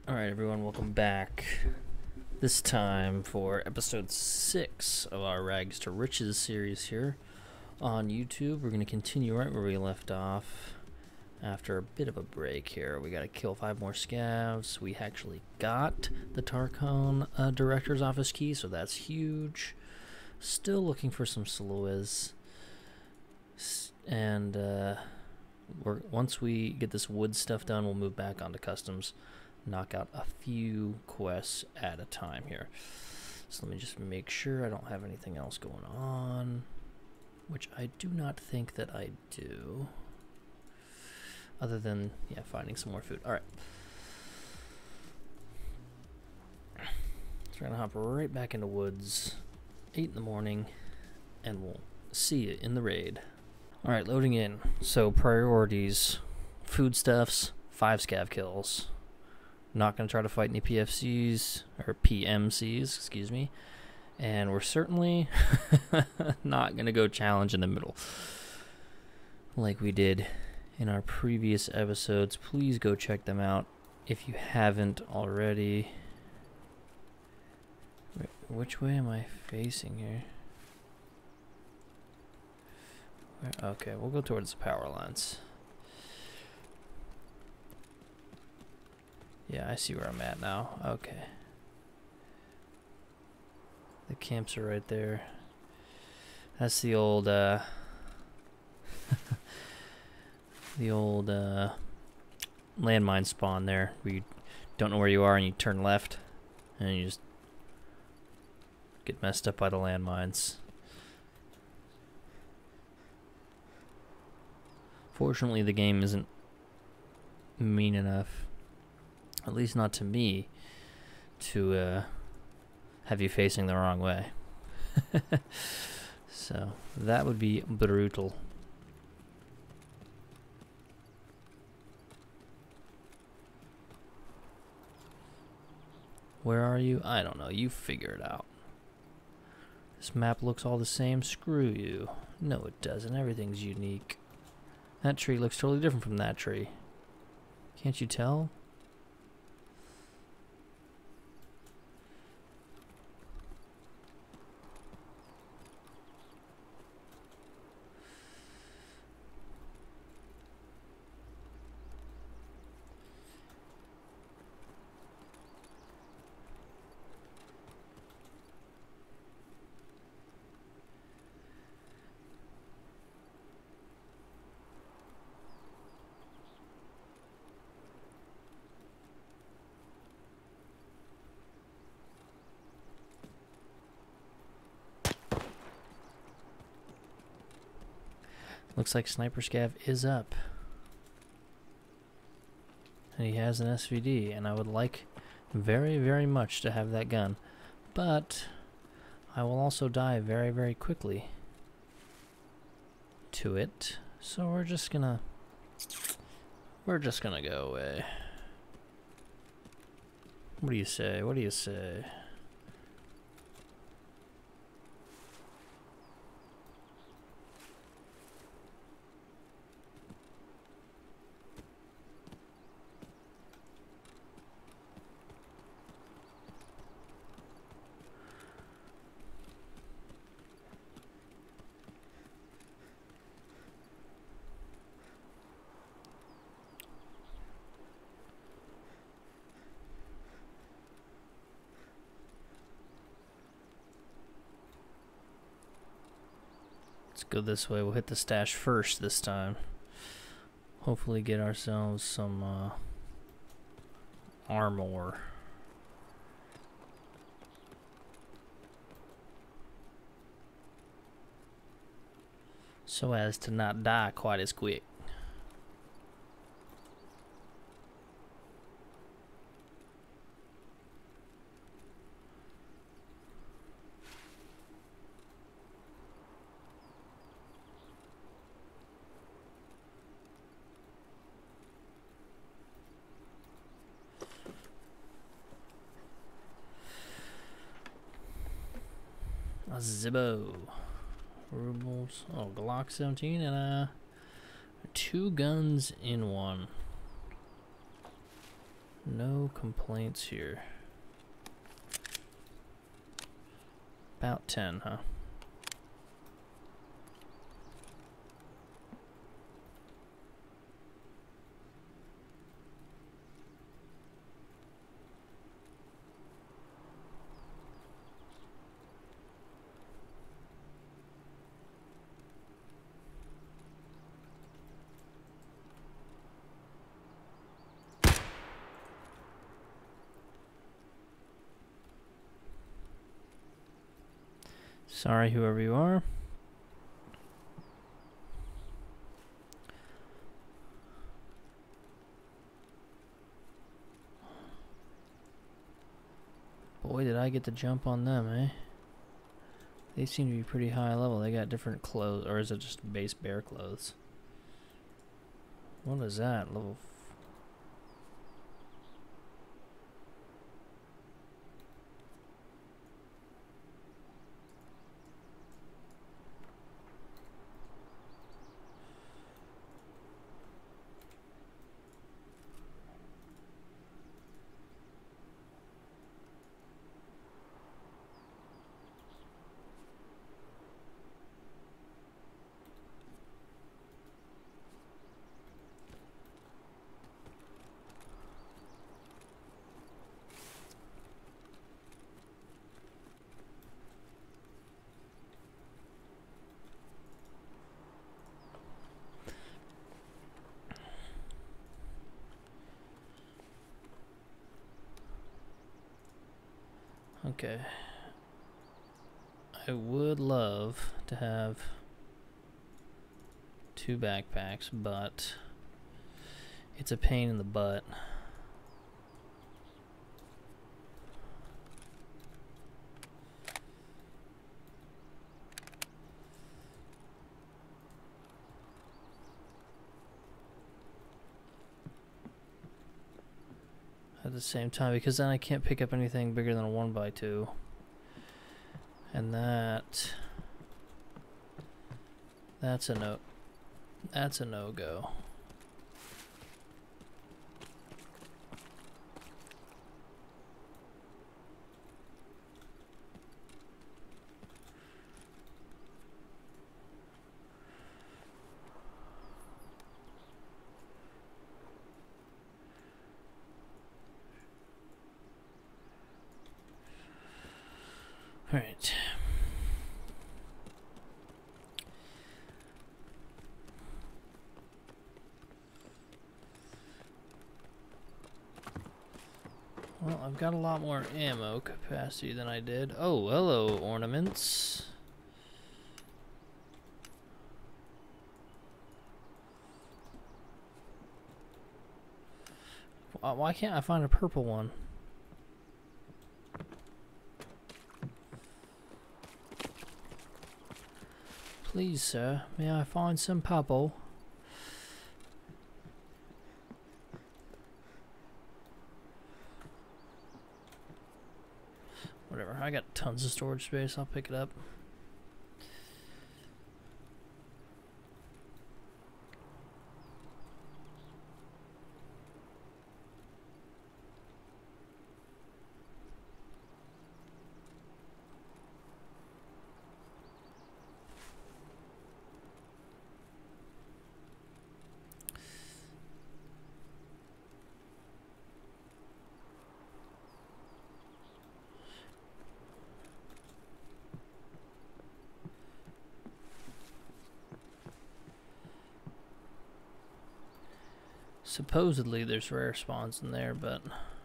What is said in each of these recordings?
Alright, everyone, welcome back. This time for episode 6 of our Rags to Riches series here on YouTube. We're going to continue right where we left off after a bit of a break here. We got to kill 5 more scavs. We actually got the Tarkov director's office key, so that's huge. Still looking for some Sloas. And once we get this wood stuff done, we'll move back onto customs. Knock out a few quests at a time here. So let me just make sure I don't have anything else going on, which I do not think that I do, other than finding some more food. All right, so we're gonna hop right back into woods, 8 in the morning, and we'll see you in the raid. All right, loading in. So priorities: foodstuffs, 5 scav kills. Not going to try to fight any PFCs, or PMCs, excuse me. And we're certainly not going to go challenge in the middle like we did in our previous episodes. Please go check them out if you haven't already. Wait, which way am I facing here? Okay, we'll go towards the power lines. Yeah, I see where I'm at now. Okay. The camps are right there. That's the old, the old, landmine spawn there, where you don't know where you are and you turn left, and you just get messed up by the landmines. Fortunately, the game isn't mean enough, at least not to me, to have you facing the wrong way. So that would be brutal. Where are you? I don't know. You figure it out. This map looks all the same. Screw you. No, it doesn't. Everything's unique. That tree looks totally different from that tree. Can't you tell? Looks like Sniper Scav is up. And he has an SVD, and I would like very, very much to have that gun. But I will also die very, very quickly to it. So we're just gonna go away. What do you say? What do you say? Let's go this way. We'll hit the stash first this time. Hopefully get ourselves some armor. So as to not die quite as quick. A Zibbo. Rubles. Oh, Glock 17 and 2 guns in one. No complaints here. About 10, huh? Sorry, whoever you are. Boy, did I get the jump on them, eh? They seem to be pretty high level. They got different clothes, or is it just base bear clothes? What is that? Level... Okay. I would love to have 2 backpacks, but it's a pain in the butt. At the same time, because then I can't pick up anything bigger than a 1x2. And that's a no-go. All right. Well, I've got a lot more ammo capacity than I did. Oh, hello, ornaments. Why can't I find a purple one? Please, sir, may I find some purple? Whatever, I got tons of storage space, I'll pick it up. Supposedly there's rare spawns in there, but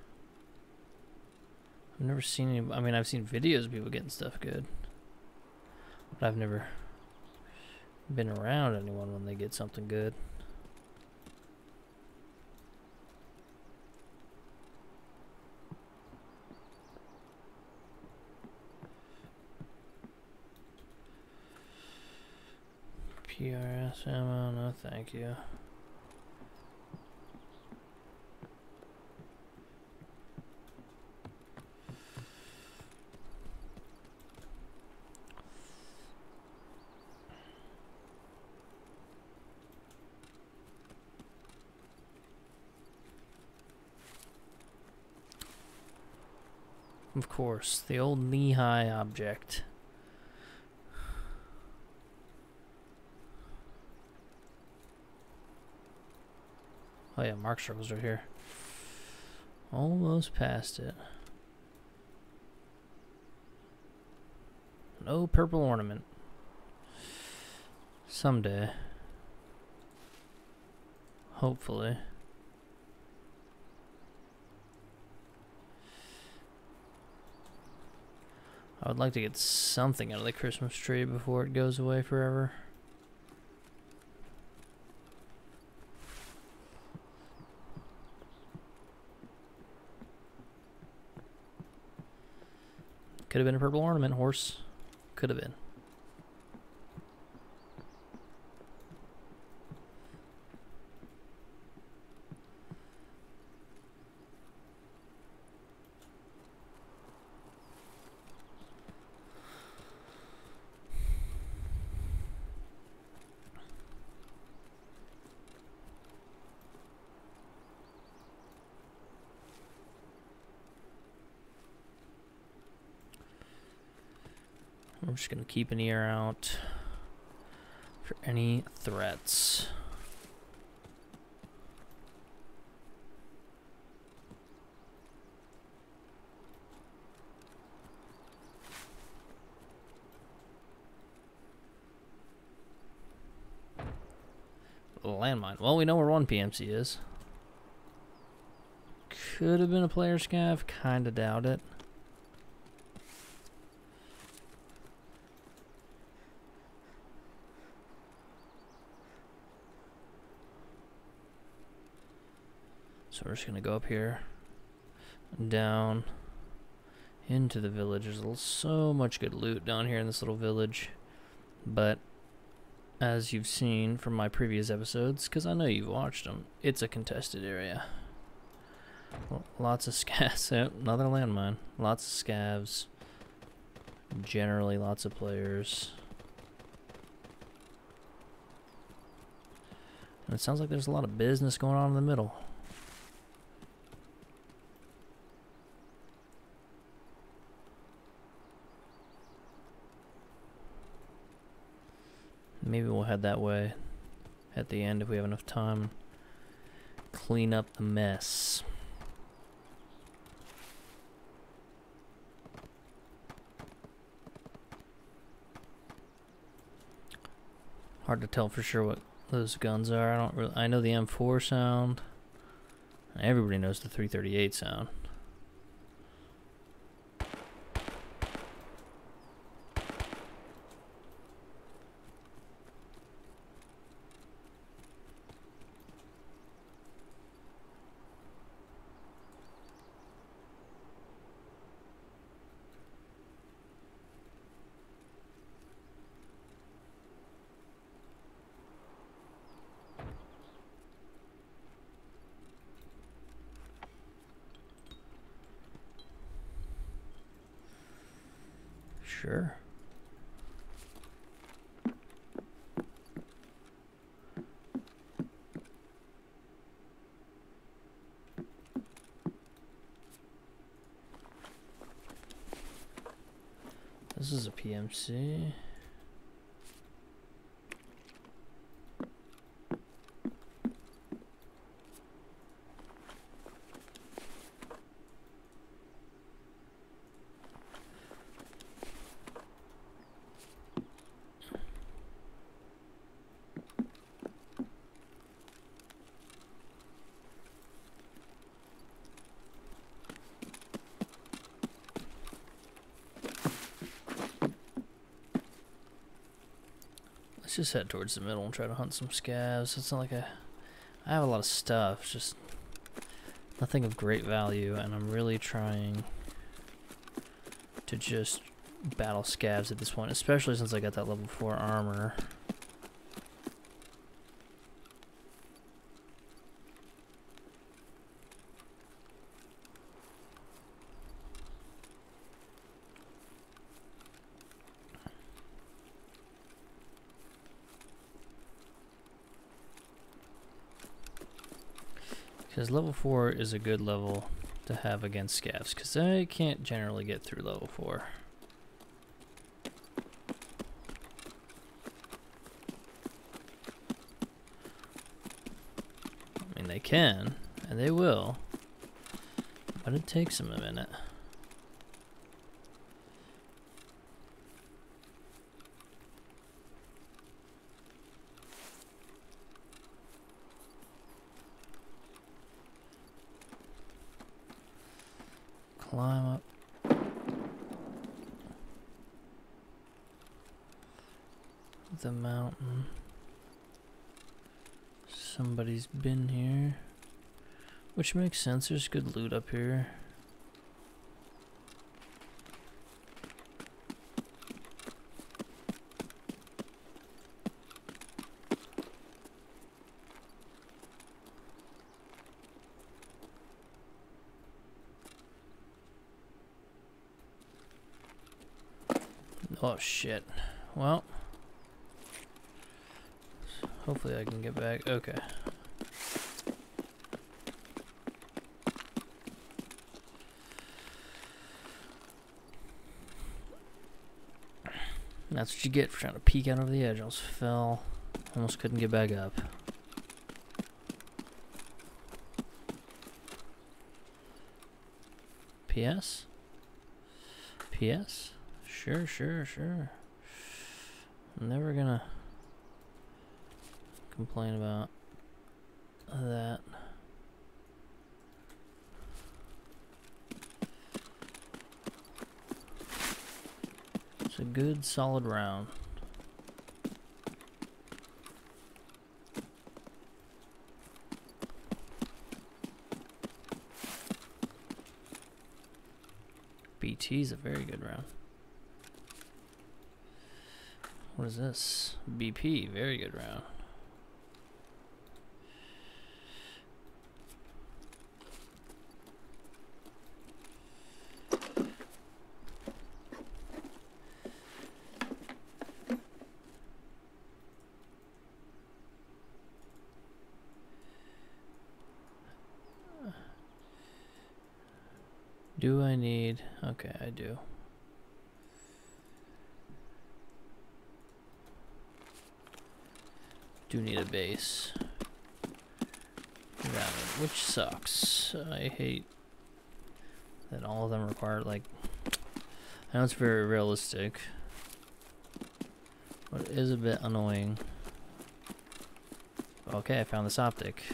I've never seen any. I mean, I've seen videos of people getting stuff good, but I've never been around anyone when they get something good. PRS ammo, no thank you. Of course, the old knee-high object. Oh yeah, mark circles right here. Almost past it. No purple ornament. Someday. Hopefully. I would like to get something out of the Christmas tree before it goes away forever. Could have been a purple ornament horse. Could have been. I'm just going to keep an ear out for any threats. Landmine. Well, we know where one PMC is. Could have been a player scav. Kinda doubt it. So we're just gonna go up here, down, into the village. There's so much good loot down here in this little village, but as you've seen from my previous episodes, because I know you've watched them, it's a contested area. Well, lots of scavs. Oh, another landmine. Lots of scavs. Generally, lots of players. And it sounds like there's a lot of business going on in the middle. Maybe we'll head that way at the end if we have enough time. Clean up the mess. Hard to tell for sure what those guns are. I know the M4 sound. Everybody knows the 338 sound. Sure. This is a PMC. Let's just head towards the middle and try to hunt some scavs. It's not like I have a lot of stuff, it's just nothing of great value, and I'm really trying to just battle scavs at this point, especially since I got that level 4 armor. Because level 4 is a good level to have against scavs, because I can't generally get through level 4. I mean, they can, and they will, but it takes them a minute. Climb up. The mountain. Somebody's been here. Which makes sense, there's good loot up here. Oh shit. Well, hopefully I can get back. Okay. That's what you get for trying to peek out over the edge. Almost fell. Almost couldn't get back up. PS? PS? Sure, sure, sure. I'm never gonna complain about that. It's a good solid round. BT's a very good round. What is this? BP, very good round. Do I need... Okay, I do. Do need a base. Which sucks. I hate that all of them require, like... I know it's very realistic, but it is a bit annoying. Okay, I found this optic.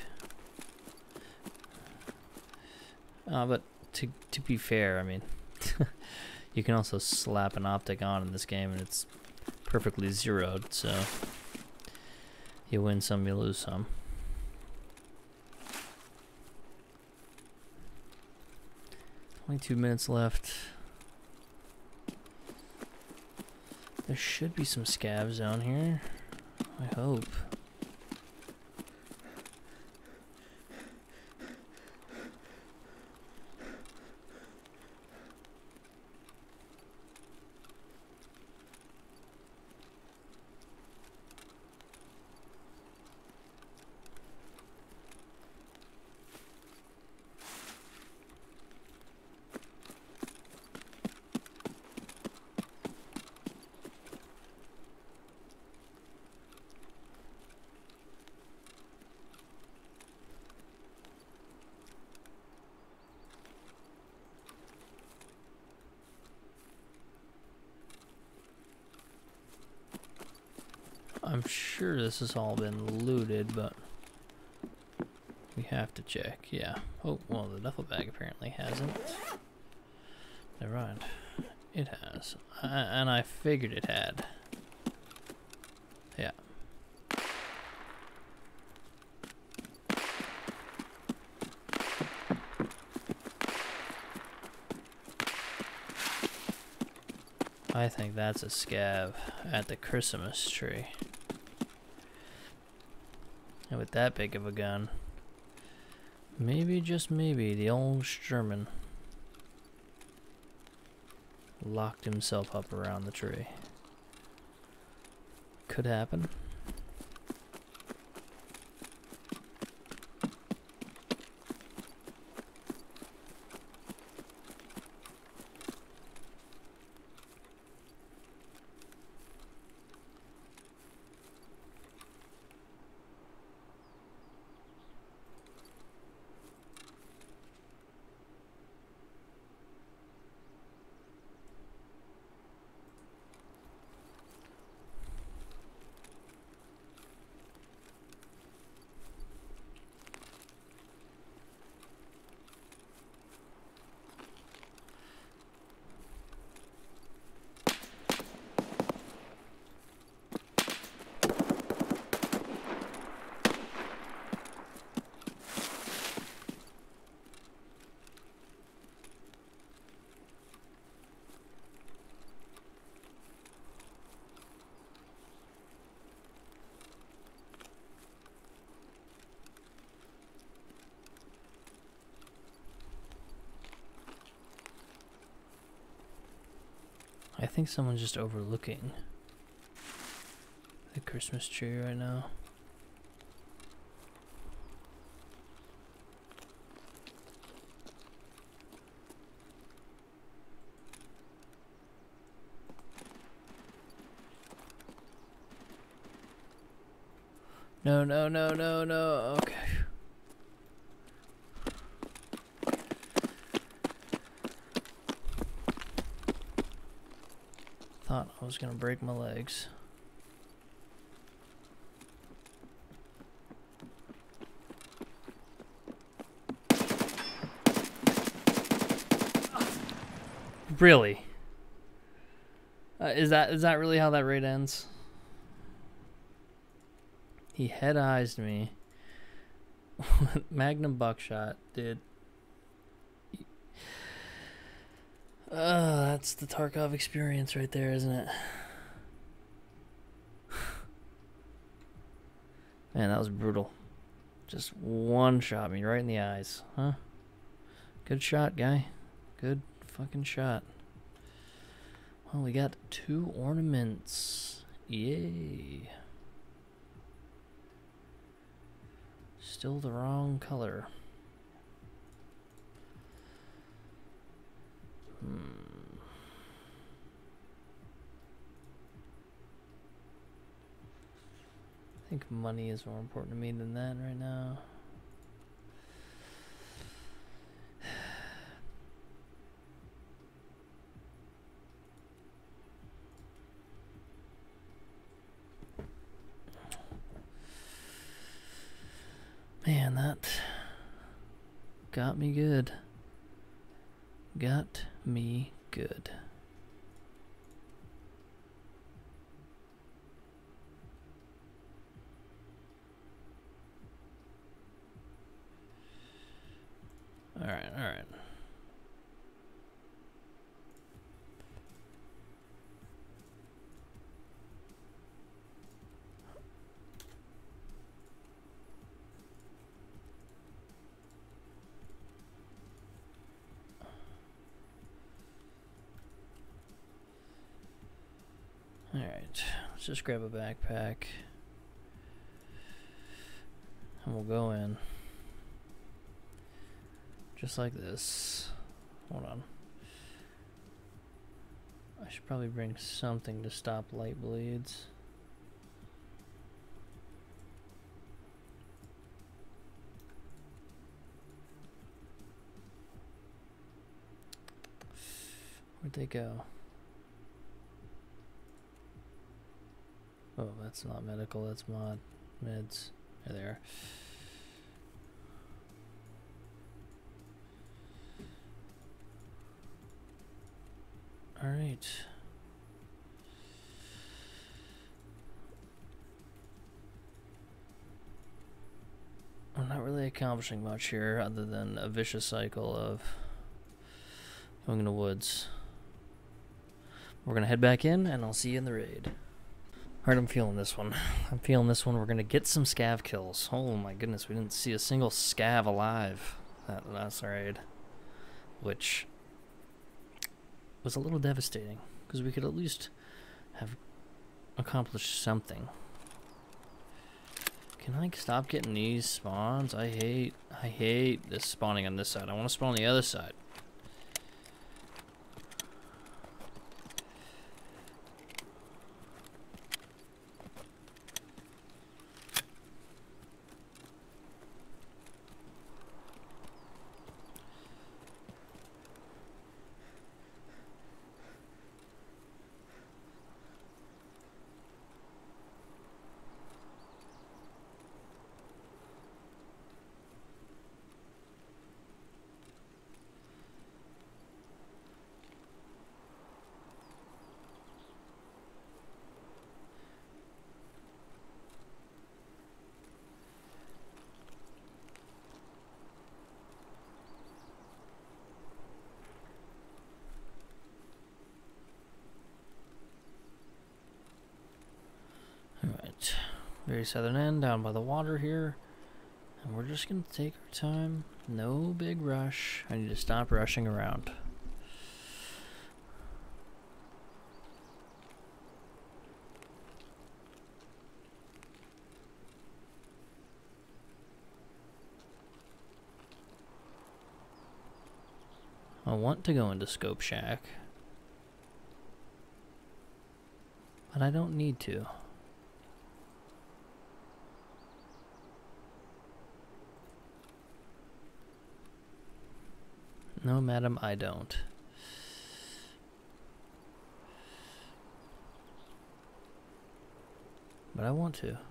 But to be fair, I mean, you can also slap an optic on in this game and it's perfectly zeroed, so you win some, you lose some. Only 2 minutes left. There should be some scavs down here, I hope. I'm sure this has all been looted, but we have to check. Yeah. Oh, well, the duffel bag apparently hasn't. Never mind. It has. And I figured it had. Yeah. I think that's a scav at the Christmas tree. And with that big of a gun, maybe, just maybe, the old Sherman locked himself up around the tree. Could happen. I think someone's just overlooking the Christmas tree right now. No, no, no, no, no. Okay. Thought I was gonna break my legs. Really? Is that really how that raid ends? He head-eyes me. Magnum buckshot, dude. That's the Tarkov experience right there, isn't it? Man, that was brutal. Just one shot me right in the eyes, huh? Good shot, guy. Good fucking shot. Well, we got 2 ornaments. Yay. Still the wrong color. I think money is more important to me than that right now. Man, that got me good. Got me good. All right, all right. All right, let's just grab a backpack and we'll go in. Just like this. Hold on. I should probably bring something to stop light bleeds. Where'd they go? Oh, that's not medical, that's mod. Meds. There they are. All right. I'm not really accomplishing much here other than a vicious cycle of going in the woods. We're going to head back in and I'll see you in the raid. Alright, I'm feeling this one. I'm feeling this one. We're going to get some scav kills. Oh my goodness, we didn't see a single scav alive that last raid. Which was a little devastating, because we could at least have accomplished something. Can I stop getting these spawns? I hate this spawning on this side. I want to spawn on the other side. Alright, very southern end, down by the water here. And we're just going to take our time. No big rush. I need to stop rushing around. I want to go into Scope Shack, but I don't need to. No, madam, I don't. But I want to.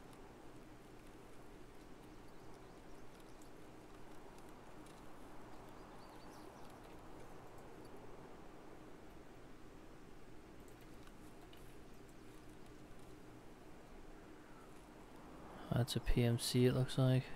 That's a PMC, it looks like.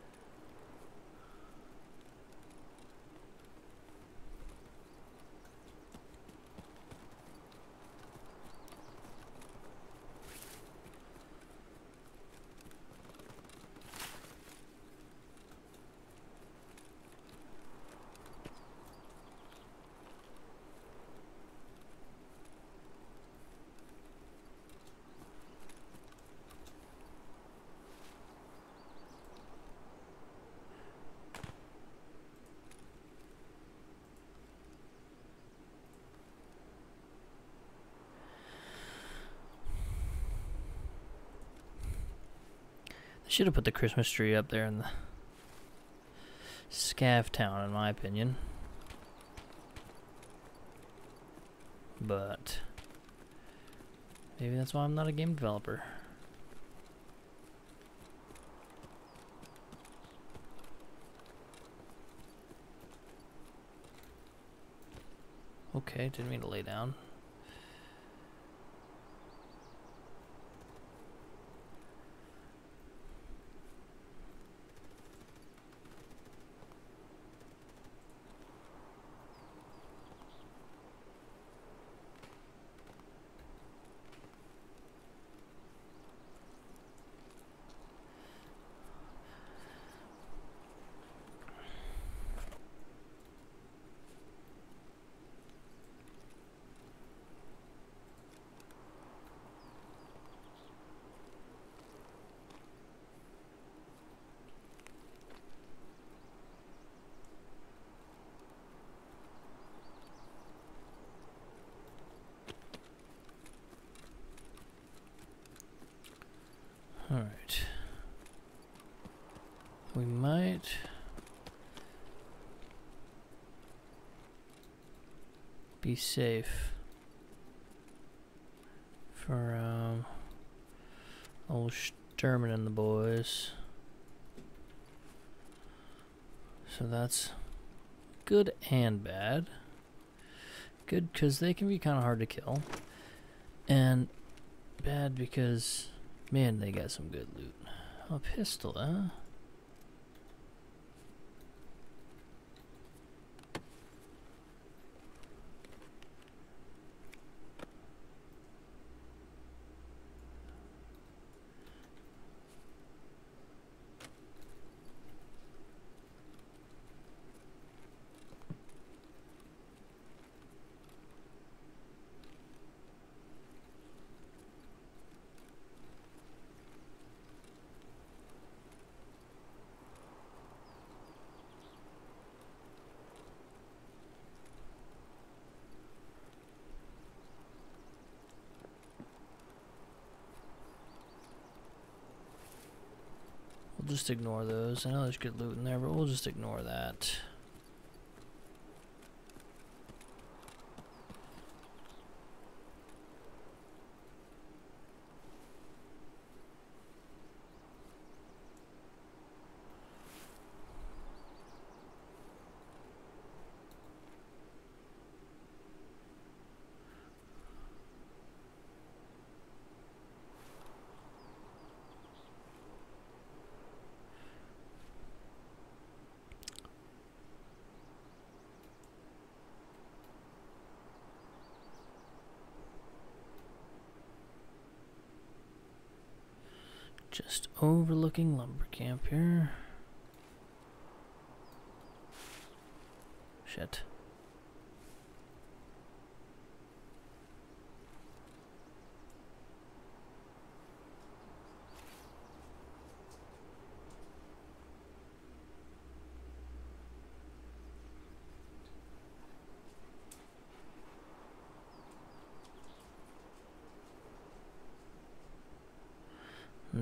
Should have put the Christmas tree up there in the Scav town, in my opinion. But maybe that's why I'm not a game developer. Okay, didn't mean to lay down. Alright. We might be safe for old Sturman and the boys. So that's good and bad. Good because they can be kind of hard to kill. And bad because, man, they got some good loot. A pistol, huh? We'll just ignore those. I know there's good loot in there, but we'll just ignore that. Just overlooking lumber camp here. Shit.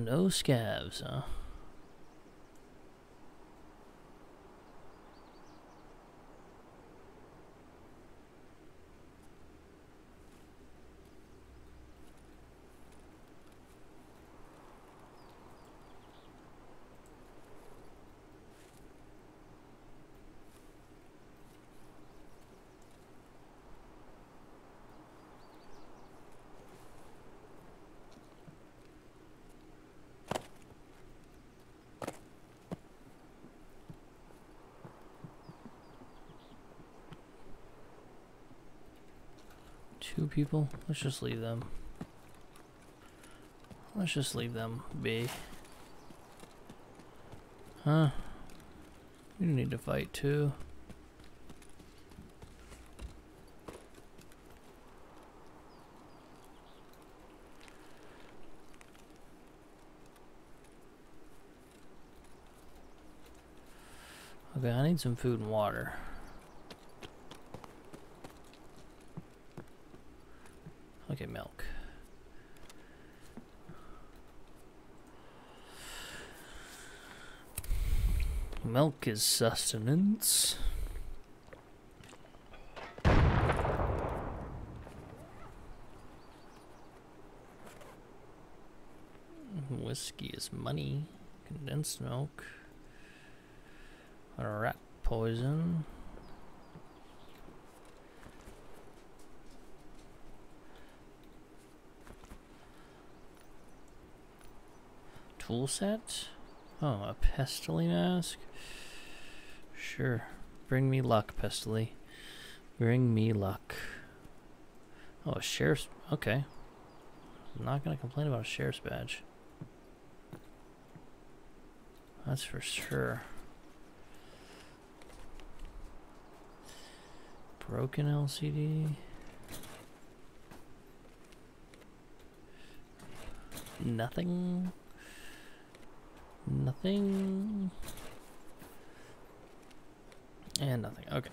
no scavs, huh? Two people? Let's just leave them. Let's just leave them be. Huh? You need to fight too. Okay, I need some food and water. Okay, milk. Milk is sustenance. Whiskey is money. Condensed milk. Rat poison. Tool set? Oh, a Pestily mask? Sure. Bring me luck, Pestily. Bring me luck. Oh, a sheriff's... Okay. I'm not gonna complain about a sheriff's badge. That's for sure. Broken LCD. Nothing. Nothing. And nothing. Okay.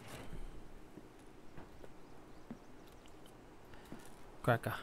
Cracker.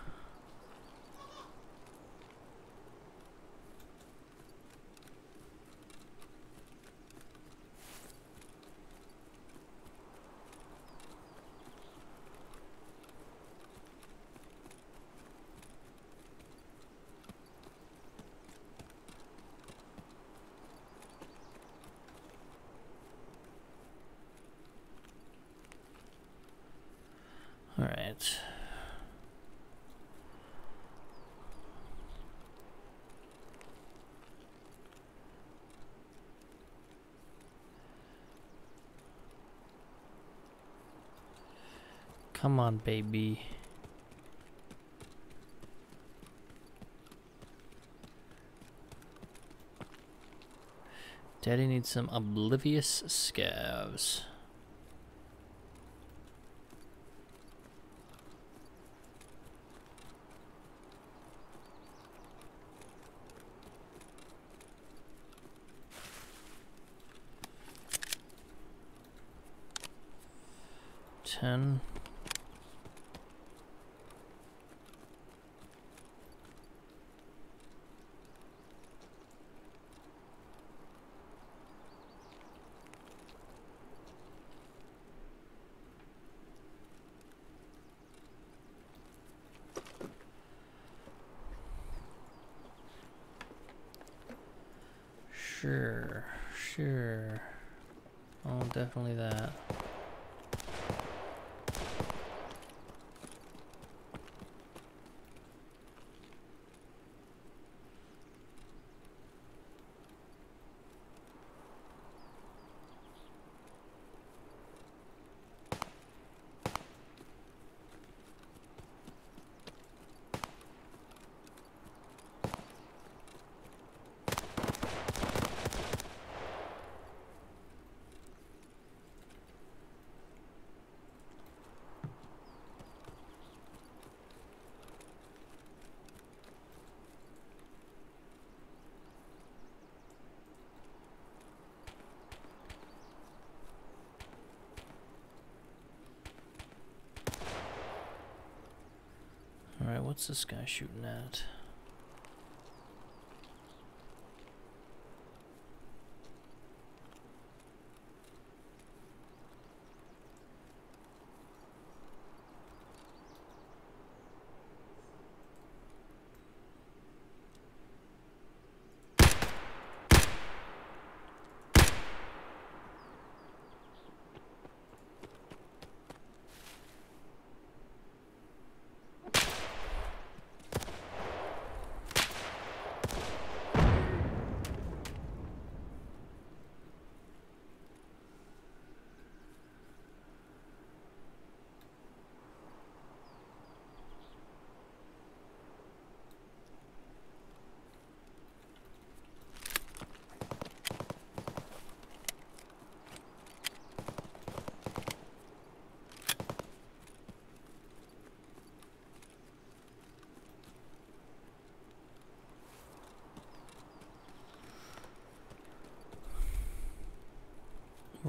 All right. Come on, baby. Daddy needs some oblivious scavs. Ten. Sure, sure. Oh, definitely that. Alright, what's this guy shooting at?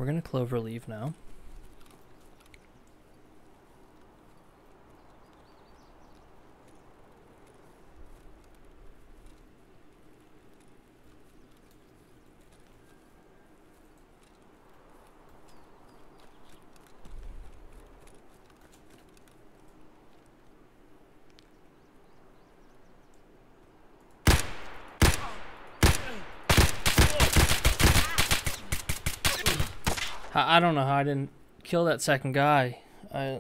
we're gonna clover leave now. I don't know how I didn't kill that second guy. I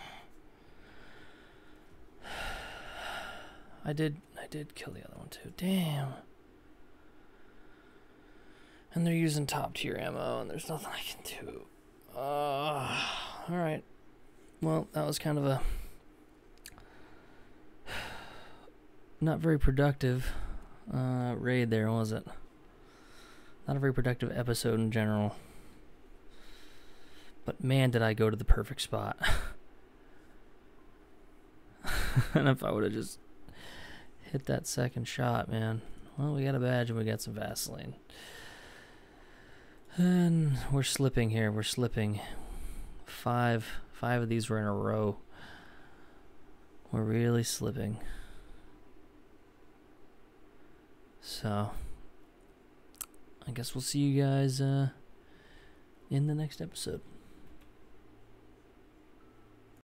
did kill the other one too. Damn. And they're using top tier ammo, and there's nothing I can do. Alright. Well, that was kind of a not very productive raid there, was it? Not a very productive episode in general. But man, did I go to the perfect spot. And if I would have just hit that second shot, man. Well, we got a badge and we got some Vaseline. And we're slipping here. We're slipping. Five of these were in a row. We're really slipping. So, I guess we'll see you guys in the next episode.